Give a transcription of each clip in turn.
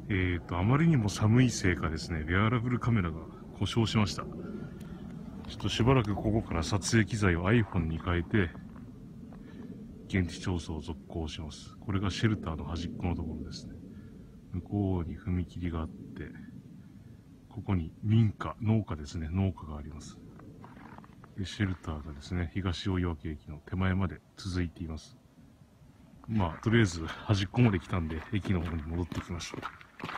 あまりにも寒いせいかですね、ウェアラブルカメラが故障しました。ちょっとしばらくここから撮影機材を iPhone に変えて、現地調査を続行します。これがシェルターの端っこのところですね。向こうに踏切があって、ここに民家、農家ですね、農家があります。でシェルターがですね、東大岩家駅の手前まで続いています。まあ、とりあえず端っこまで来たんで、駅の方に戻ってきましょう。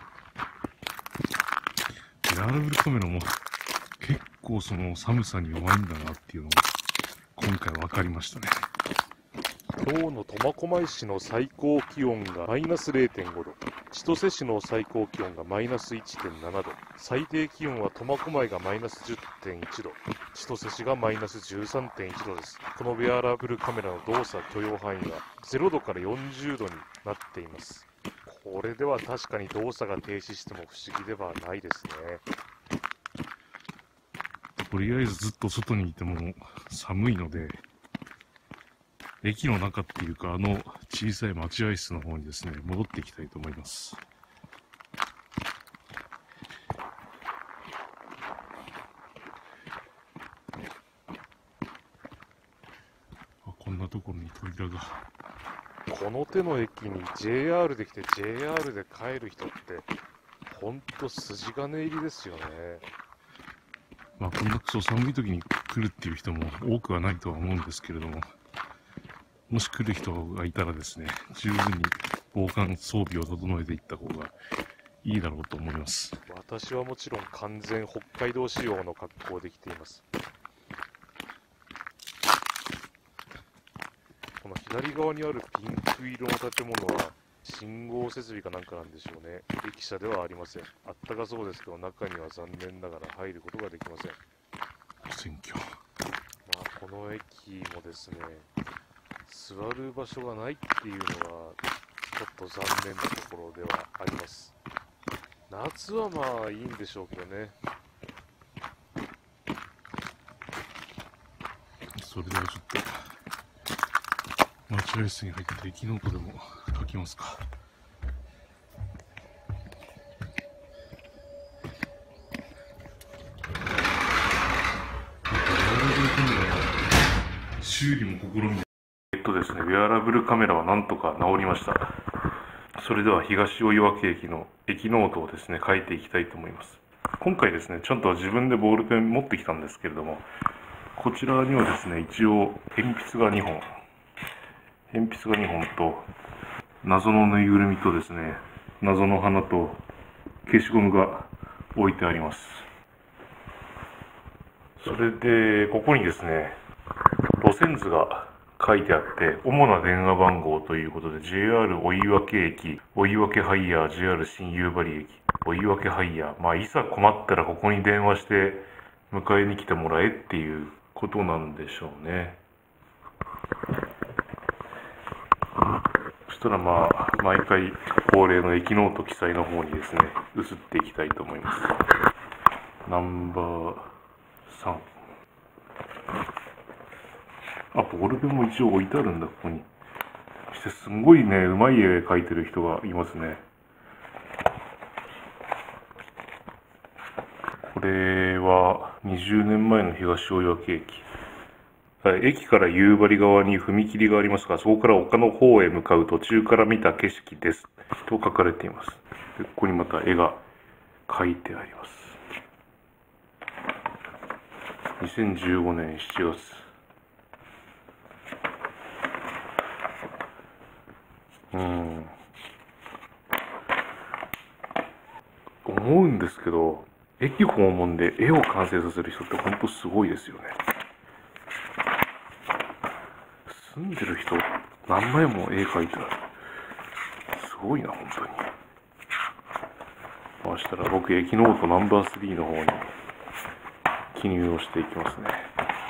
ウェアラブルカメラも結構その寒さに弱いんだなっていうのが今回分かりましたね。 今日の苫小牧市の最高気温がマイナス 0.5 度、千歳市の最高気温がマイナス 1.7 度、最低気温は苫小牧がマイナス 10.1 度、千歳市がマイナス 13.1 度です。このウェアラブルカメラの動作許容範囲が0度から40度になっています。これでは確かに動作が停止しても不思議ではないですね。 とりあえずずっと外にいても寒いので、駅の中っていうか、小さい待合室の方にですね、戻っていきたいと思います。こんなところに扉が。 この手の駅に JR で来て JR で帰る人ってほんと筋金入りですよね。 まあ、こんなクソ寒い時に来るっていう人も多くはないとは思うんですけれども、もし来る人がいたらですね、十分に防寒装備を整えていった方がいいだろうと思います。 私はもちろん完全北海道仕様の格好で来ています。この左側にあるピンク色の建物は信号設備かなんかなんでしょうね。駅舎ではありません。あったかそうですけど、中には残念ながら入ることができません。 選挙。 この駅もですね、座る場所がないっていうのがちょっと残念なところではあります。夏はまあいいんでしょうけどね。 それではちょっと待合室に入って駅ノートでも書きますか。修理も試みですね、ウェアラブルカメラはなんとか治りました。それでは東大岩家駅の駅ノートをですね、書いていきたいと思います。今回ですね、ちゃんと自分でボールペン持ってきたんですけれども、こちらにはですね、一応鉛筆が2本と、謎のぬいぐるみとですね、謎の花と消しゴムが置いてあります。それで、ここにですね、路線図が書いてあって、主な電話番号ということで、JR 追分駅、追分ハイヤー、JR 新夕張駅、追分ハイヤー。まあ、いざ困ったらここに電話して迎えに来てもらえっていうことなんでしょうね。そしたらまあ、毎回恒例の駅ノート記載の方にですね、移っていきたいと思います。ナンバー3。ボールペンも一応置いてあるんだ、ここに。そしてすんごいね、うまい絵描いてる人がいますね。これは20年前の東大岩家駅。駅から夕張側に踏切がありますが、そこから丘の方へ向かう途中から見た景色です。と書かれています。でここにまた絵が描いてあります。2015年7月。思うんですけど、駅訪問で絵を完成させる人って本当すごいですよね。住んでる人、何枚も絵描いてある。すごいな、本当に。そしたら僕、駅ノートナンバー3の方に記入をしていきますね。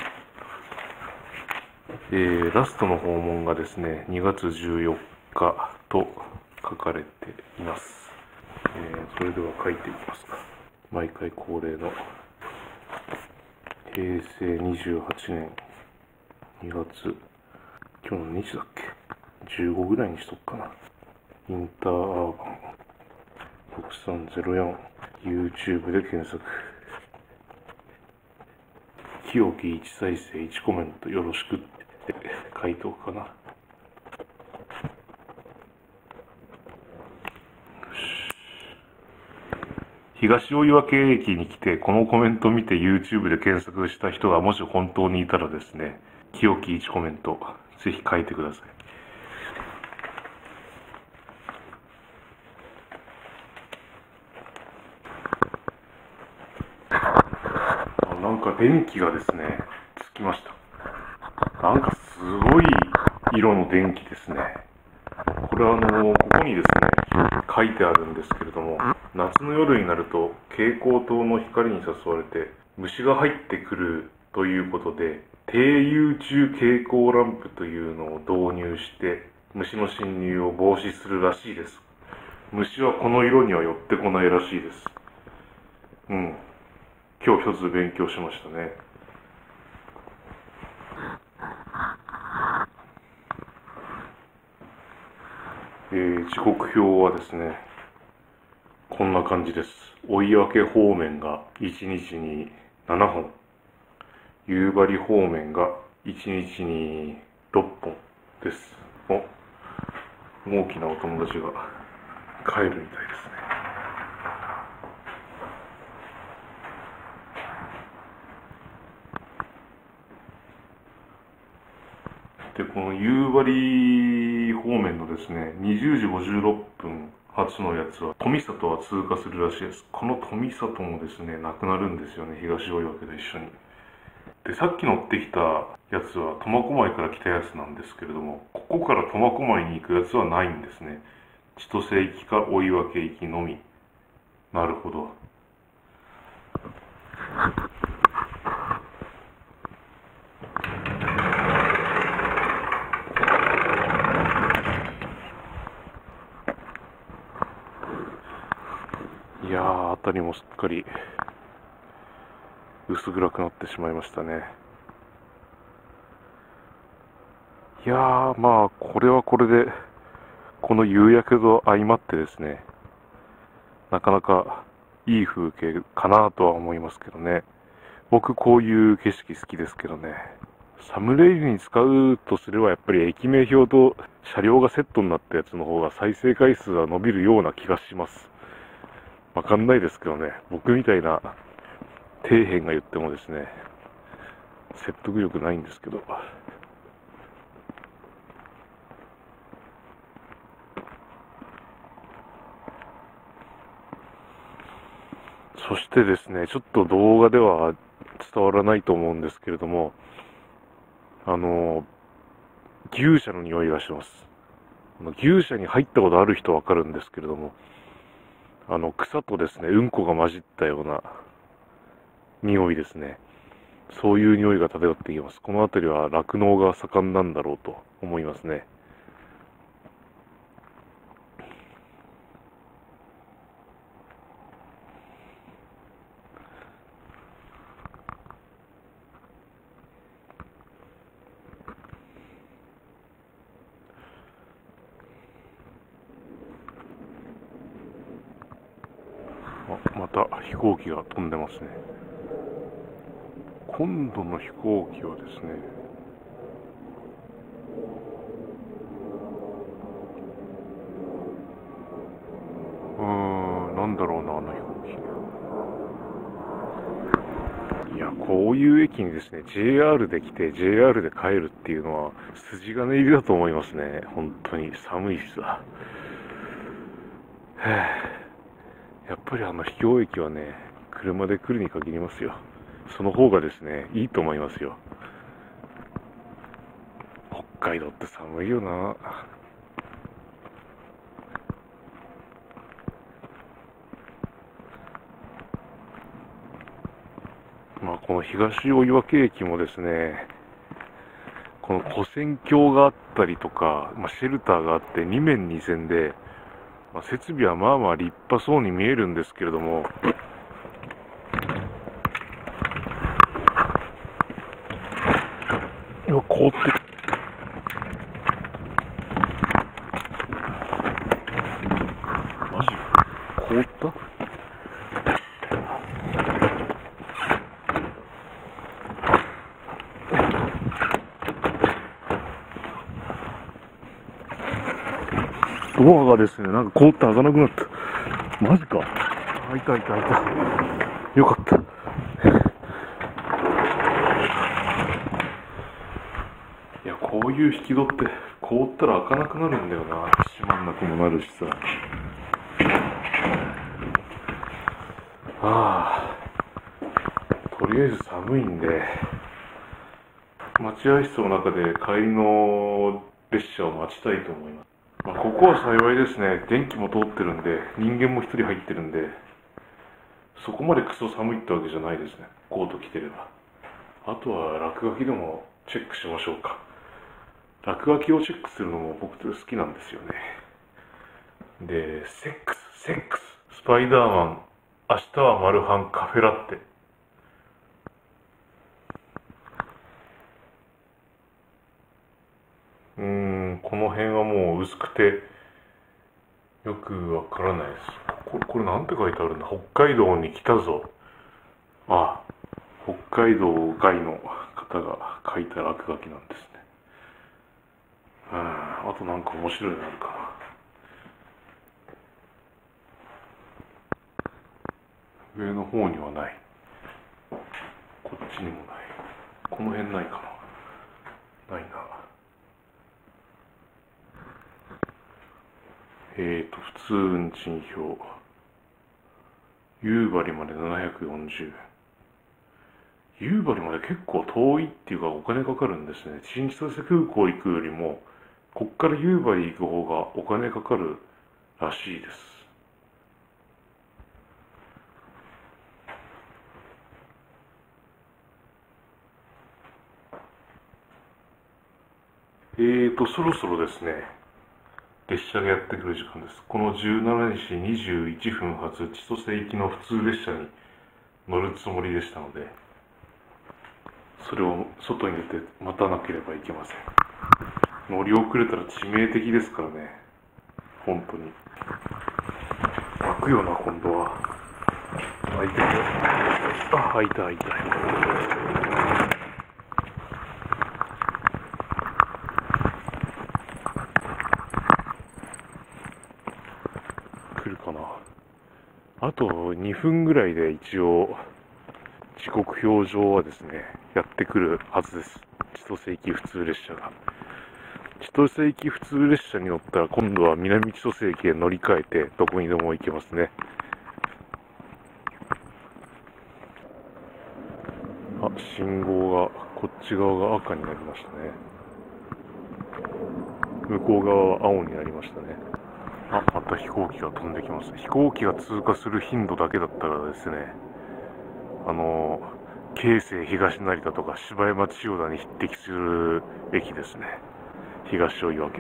ラストの訪問がですね、2月14日と書かれています。それでは書いていきますか。毎回恒例の平成28年2月、今日の日だっけ ?15 ぐらいにしとくかな。インターアーバン 6304 YouTube で検索。清き1再生1コメントよろしくって書いておくかな。東大岩家駅に来てこのコメント見て YouTube で検索した人がもし本当にいたらですね、清き1コメントぜひ書いてください。なんか電気がですね、つきました。なんかすごい色の電気ですね。これはここにですね、書いてあるんですけれども、夏の夜になると蛍光灯の光に誘われて虫が入ってくるということで、低誘虫蛍光ランプというのを導入して虫の侵入を防止するらしいです。虫はこの色には寄ってこないらしいです。今日一つ勉強しましたね。時刻表はですね、こんな感じです。追分方面が1日に7本、夕張方面が1日に6本です。大きなお友達が帰るみたいですね。で、この夕張方面のですね、20時56分発のやつは、富里は通過するらしいです。この富里もですね、なくなるんですよね、東大分と一緒に。で、さっき乗ってきたやつは苫小牧から来たやつなんですけれども、ここから苫小牧に行くやつはないんですね。千歳行きか追分行きのみ。なるほど。いやー、辺りもすっかり薄暗くなってしまいましたね。いやー、まあこれはこれでこの夕焼けと相まってですね、なかなかいい風景かなとは思いますけどね。僕こういう景色好きですけどね。サムネイルに使うとすればやっぱり駅名表と車両がセットになったやつの方が再生回数は伸びるような気がします。わかんないですけどね。僕みたいな底辺が言ってもですね、説得力ないんですけど。そしてですね、ちょっと動画では伝わらないと思うんですけれども、牛舎の匂いがします。牛舎に入ったことある人わかるんですけれども、草とですね、うんこが混じったような匂いですね。そういう匂いが漂っています。この辺りは酪農が盛んなんだろうと思いますね。また飛行機が飛んでますね。今度の飛行機はですね、なんだろうな、あの飛行機。いや、こういう駅にですね、JR で来て JR で帰るっていうのは筋金入りだと思いますね。本当に寒いしさ。やっぱり秘境駅はね、車で来るに限りますよ。その方がですね、いいと思いますよ。北海道って寒いよな。まあこの東大岩家駅もですね、この跨線橋があったりとか、シェルターがあって2面2線で、設備はまあまあ立派そうに見えるんですけれども、凍ってマジ凍った？ドアがですね、なんか凍って開かなくなった。マジか。開いた。よかった。いや、こういう引き戸って凍ったら開かなくなるんだよな。閉まんなくもなるしさ。とりあえず寒いんで、待合室の中で帰りの列車を待ちたいと思います。ここは幸いですね、電気も通ってるんで、人間も一人入ってるんで、そこまでクソ寒いってわけじゃないですね、コート着てれば。あとは落書きでもチェックしましょうか。落書きをチェックするのも僕好きなんですよね。で、セックス、スパイダーマン、明日はマルハンカフェラッテ。この辺はもう薄くてよくわからないです。これなんて書いてあるんだ。北海道に来たぞ。北海道外の方が書いた落書きなんですね。あとなんか面白いのあるかな。上の方にはない。こっちにもない。この辺ないかな。ないな。普通運賃表。夕張まで740。夕張まで結構遠いっていうかお金かかるんですね。新千歳空港行くよりも、こっから夕張行く方がお金かかるらしいです。そろそろですね、列車がやってくる時間です。この17時21分発千歳行きの普通列車に乗るつもりでしたので、それを外に出て待たなければいけません。乗り遅れたら致命的ですからね。本当に。開くよな、今度は。開いてるよ。開いた。来るかな。あと2分ぐらいで一応、時刻表上はですね、やってくるはずです。千歳行き普通列車が。千歳行き普通列車に乗ったら今度は南千歳駅へ乗り換えてどこにでも行けますね。信号が、こっち側が赤になりましたね。向こう側は青になりましたね。また飛行機が飛んできます。飛行機が通過する頻度だけだったらですね、京成東成田とか芝山千代田に匹敵する駅ですね。東尾岩家。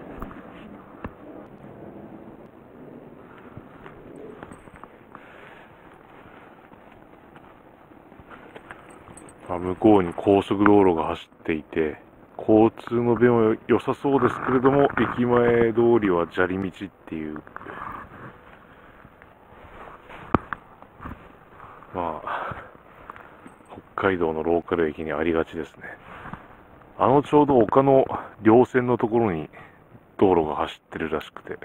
向こうに高速道路が走っていて、交通の便は良さそうですけれども、駅前通りは砂利道っていう。北海道のローカル駅にありがちですね。ちょうど丘の稜線のところに道路が走ってるらしくて、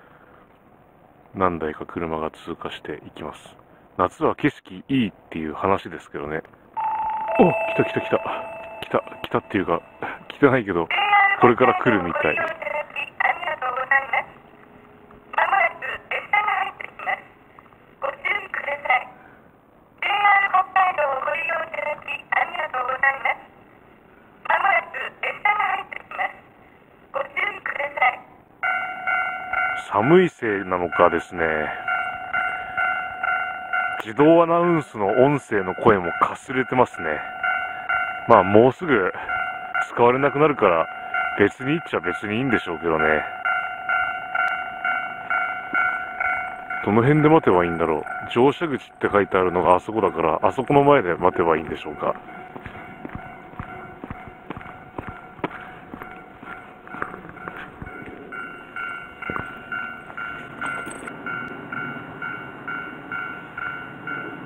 何台か車が通過していきます。夏は景色いいっていう話ですけどね。来たっていうか、来てないけど、これから来るみたい。寒いせいなのかですね、自動アナウンスの音声の声もかすれてますね。もうすぐ使われなくなるから別に言っちゃ別にいいんでしょうけどね。どの辺で待てばいいんだろう。乗車口って書いてあるのがあそこだから、あそこの前で待てばいいんでしょうか。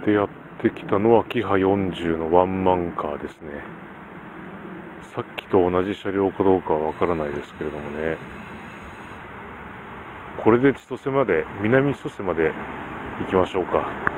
で、やってきたのはキハ40のワンマンカーですね。さっきと同じ車両かどうかはわからないですけれどもね。これで南千歳まで行きましょうか。